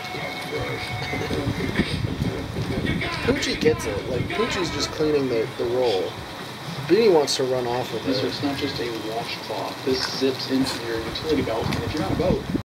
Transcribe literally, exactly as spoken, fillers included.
Poochie gets it. Like, Poochie's just cleaning the, the roll. Beanie wants to run off with it. So it's not just a washcloth. This zips into your utility belt, and if you're not a boat,